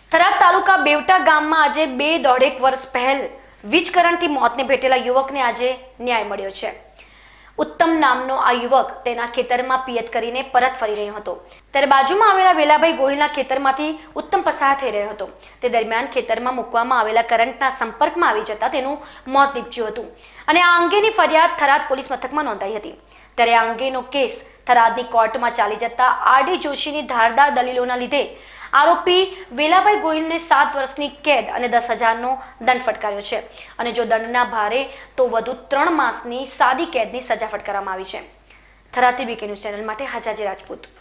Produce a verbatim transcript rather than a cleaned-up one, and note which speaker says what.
Speaker 1: થરાદ તાલુકા બેવટા ગામમાં આજે બે દોઢેક વર્ષ પહેલ વીજ કરંટથી મોતને ભેટેલા યુવકને આજે ન્યાય મળ્યો છે. ઉત્તમ નામનો આ યુવક તેના ખેતરમાં પિયત કરીને પરત ફરી રહ્યો હતો. ત્યારે બાજુમાં આવેલા વેલાભાઈ ગોહિલના ખેતરમાંથી ઉત્તમ પસાર થઈ રહ્યો હતો. તે દરમિયાન ખેતરમાં મૂકવામાં આવેલા કરંટના સંપર્કમાં આવી જતા તેનું મોત નીપજ્યું હતું અને આ અંગેની ફરિયાદ થરાદ પોલીસ મથકમાં નોંધાઈ હતી. ત્યારે આ અંગેનો કેસ થરાદની કોર્ટમાં ચાલી જતા આર ડી જોશીની ધારદાર દલીલોના લીધે આરોપી વેલાભાઈ ગોહિલને સાત વર્ષની કેદ અને દસ હજારનો દંડ ફટકાર્યો છે અને જો દંડના ભારે તો વધુ ત્રણ માસની સાદી કેદની સજા ફટકારવામાં આવી છે. થરાદ ટીવી ન્યૂઝ ચેનલ માટે હાજાજી રાજપૂત.